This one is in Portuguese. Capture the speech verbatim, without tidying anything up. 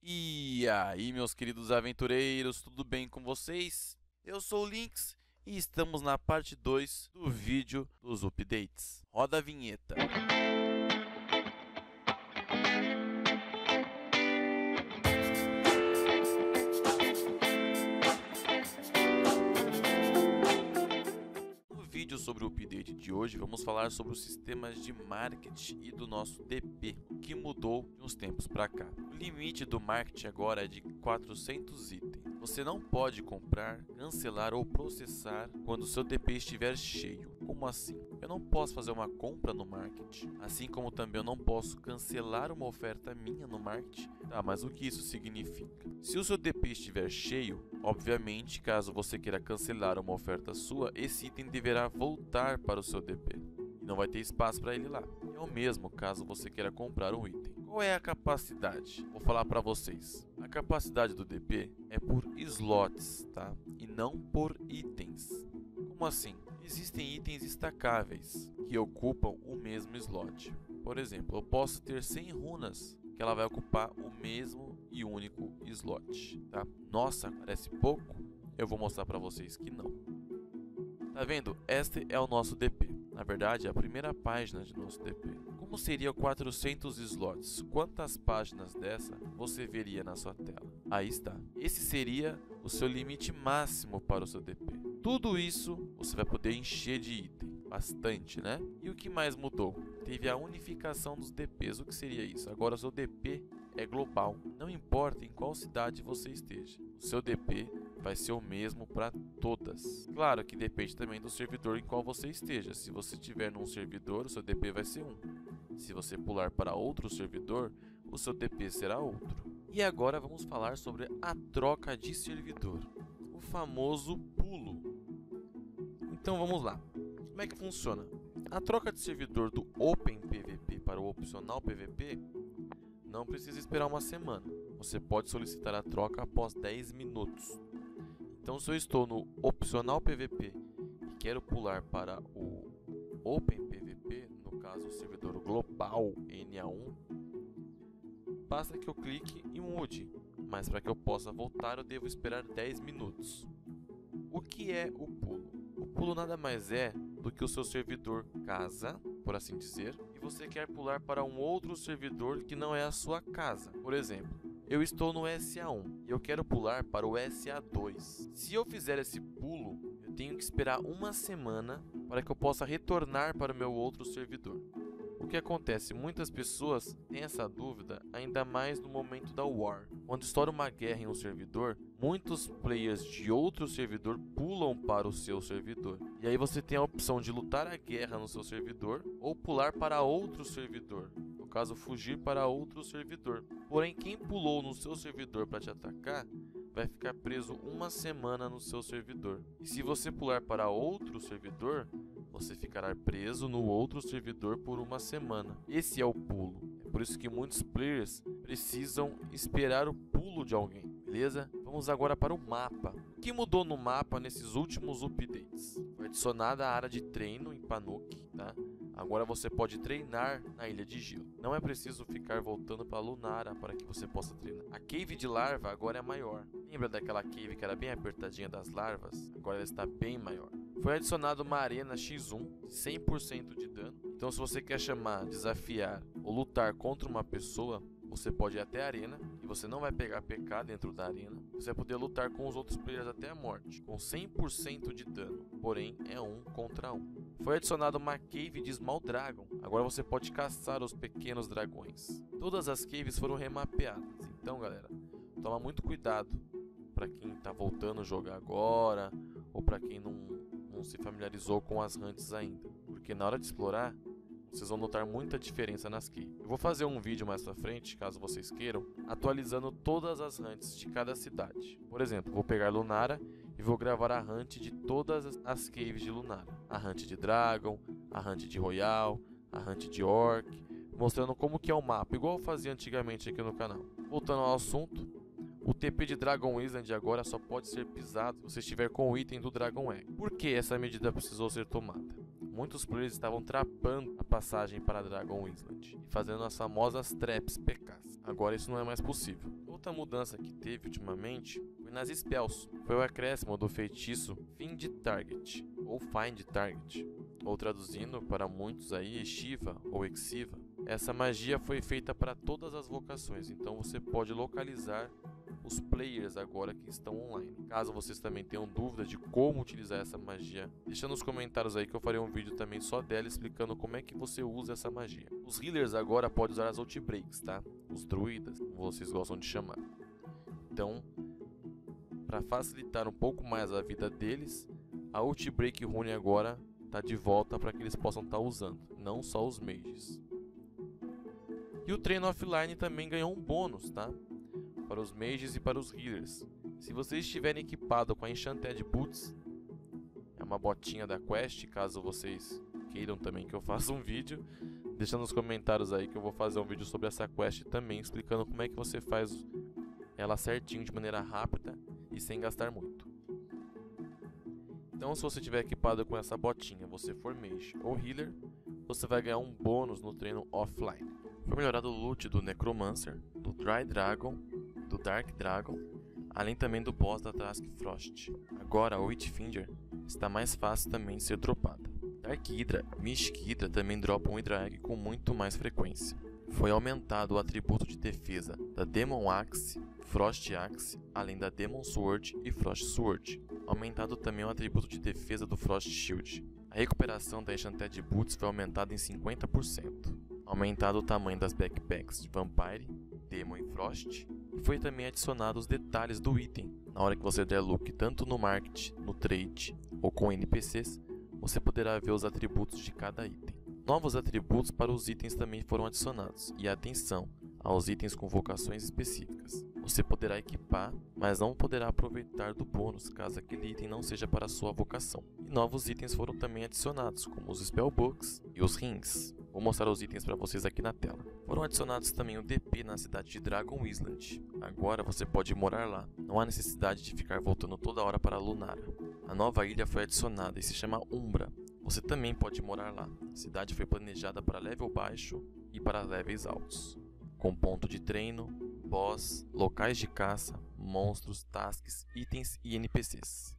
E aí, meus queridos aventureiros, tudo bem com vocês? Eu sou o Lynx e estamos na parte dois do vídeo dos updates. Roda a vinheta. No vídeo sobre o update de hoje, vamos falar sobre os sistemas de marketing e do nosso D P, o que mudou de uns tempos para cá. O limite do marketing agora é de quatrocentos itens. Você não pode comprar, cancelar ou processar quando o seu D P estiver cheio. Como assim? Eu não posso fazer uma compra no marketing, assim como também eu não posso cancelar uma oferta minha no marketing. Tá, mas o que isso significa? Se o seu D P estiver cheio, obviamente, caso você queira cancelar uma oferta sua, esse item deverá voltar para o seu D P e não vai ter espaço para ele lá. É o mesmo caso você queira comprar um item. Qual é a capacidade? Vou falar para vocês. A capacidade do D P é por slots, tá? E não por itens. Como assim? Existem itens estacáveis que ocupam o mesmo slot. Por exemplo, eu posso ter cem runas que ela vai ocupar o mesmo e único slot, tá? Nossa, parece pouco? Eu vou mostrar para vocês que não. Tá vendo? Este é o nosso D P. Na verdade, é a primeira página de nosso D P. Como seria quatrocentos slots? Quantas páginas dessa você veria na sua tela? Aí está. Esse seria o seu limite máximo para o seu D P. Tudo isso você vai poder encher de item. Bastante, né? E o que mais mudou? Teve a unificação dos D Ps. O que seria isso? Agora o seu D P é global. Não importa em qual cidade você esteja. O seu D P vai ser o mesmo para todas. Claro que depende também do servidor em qual você esteja. Se você estiver num servidor, o seu D P vai ser um. Se você pular para outro servidor, o seu D P será outro. E agora vamos falar sobre a troca de servidor, o famoso pulo. Então vamos lá. Como é que funciona? A troca de servidor do Open P V P para o Opcional P V P não precisa esperar uma semana. Você pode solicitar a troca após dez minutos. Então, se eu estou no Opcional P V P e quero pular para o Open P V P, no caso o servidor global N A um, basta que eu clique e mude, mas para que eu possa voltar eu devo esperar dez minutos. O que é o pulo? O pulo nada mais é do que o seu servidor casa, por assim dizer, e você quer pular para um outro servidor que não é a sua casa. Por exemplo, eu estou no S A um e eu quero pular para o S A dois. Se eu fizer esse pulo, eu tenho que esperar uma semana para que eu possa retornar para o meu outro servidor. O que acontece? Muitas pessoas têm essa dúvida, ainda mais no momento da War. Quando estoura uma guerra em um servidor, muitos players de outro servidor pulam para o seu servidor. E aí você tem a opção de lutar a guerra no seu servidor ou pular para outro servidor. No caso, fugir para outro servidor. Porém, quem pulou no seu servidor para te atacar vai ficar preso uma semana no seu servidor. E se você pular para outro servidor, você ficará preso no outro servidor por uma semana. Esse é o pulo. É por isso que muitos players precisam esperar o pulo de alguém, beleza? Vamos agora para o mapa. O que mudou no mapa nesses últimos updates? Foi adicionada a área de treino em Panuk, tá? Agora você pode treinar na Ilha de Gelo. Não é preciso ficar voltando para Lunara para que você possa treinar. A cave de larva agora é maior. Lembra daquela cave que era bem apertadinha das larvas? Agora ela está bem maior. Foi adicionada uma arena X um, cem por cento de dano. Então se você quer chamar, desafiar ou lutar contra uma pessoa, você pode ir até a arena e você não vai pegar P K dentro da arena. Você vai poder lutar com os outros players até a morte, com cem por cento de dano, porém é um contra um. Foi adicionada uma cave de Small Dragon. Agora você pode caçar os pequenos dragões. Todas as caves foram remapeadas. Então galera, toma muito cuidado para quem está voltando a jogar agora ou para quem não, não se familiarizou com as hunts ainda, porque na hora de explorar vocês vão notar muita diferença nas caves. Eu vou fazer um vídeo mais pra frente, caso vocês queiram, atualizando todas as hunts de cada cidade. Por exemplo, vou pegar Lunara e vou gravar a hunt de todas as caves de Lunara. A hunt de Dragon, a hunt de Royal, a hunt de Orc, mostrando como que é o mapa, igual eu fazia antigamente aqui no canal. Voltando ao assunto, o T P de Dragon Island agora só pode ser pisado se você estiver com o item do Dragon Egg. Por que essa medida precisou ser tomada? muitos players estavam trapando a passagem para Dragon Island e fazendo as famosas traps P Ks. Agora isso não é mais possível. Outra mudança que teve ultimamente foi nas spells. Foi o acréscimo do feitiço Find Target ou Find Target, ou traduzindo para muitos aí, Eshiva ou Exiva. Essa magia foi feita para todas as vocações, então você pode localizar os players agora que estão online. Caso vocês também tenham dúvida de como utilizar essa magia, deixa nos comentários aí que eu farei um vídeo também só dela explicando como é que você usa essa magia. Os healers agora podem usar as ult breaks, tá? Os druidas, como vocês gostam de chamar. Então, para facilitar um pouco mais a vida deles, a ult break rune agora tá de volta para que eles possam estar usando, não só os mages. E o treino offline também ganhou um bônus, tá? Para os mages e para os healers. Se vocês estiverem equipados com a Enchanted Boots, é uma botinha da quest, caso vocês queiram também que eu faça um vídeo, deixa nos comentários aí que eu vou fazer um vídeo sobre essa quest também, explicando como é que você faz ela certinho, de maneira rápida e sem gastar muito. Então, se você estiver equipado com essa botinha, você for mage ou healer, você vai ganhar um bônus no treino offline. Foi melhorado o loot do Necromancer, do Dry Dragon, do Dark Dragon, além também do boss da Task Frost. Agora a Witchfinder está mais fácil também de ser dropada. Dark Hydra e Mystic Hydra também dropam um Hydra Egg com muito mais frequência. Foi aumentado o atributo de defesa da Demon Axe, Frost Axe, além da Demon Sword e Frost Sword. Aumentado também o atributo de defesa do Frost Shield. A recuperação da Enchanted Boots foi aumentada em cinquenta por cento. Aumentado o tamanho das backpacks de Vampire, Demon e Frost. E foi também adicionado os detalhes do item. Na hora que você der look tanto no market, no trade ou com N P Cs, você poderá ver os atributos de cada item. Novos atributos para os itens também foram adicionados. E atenção aos itens com vocações específicas. Você poderá equipar, mas não poderá aproveitar do bônus caso aquele item não seja para a sua vocação. E novos itens foram também adicionados, como os Spellbooks e os Rings. Vou mostrar os itens para vocês aqui na tela. Foram adicionados também o D P na cidade de Dragon Island. Agora você pode morar lá. Não há necessidade de ficar voltando toda hora para Lunara. A nova ilha foi adicionada e se chama Umbra. Você também pode morar lá. A cidade foi planejada para level baixo e para levels altos, com ponto de treino, boss, locais de caça, monstros, tasks, itens e N P Cs.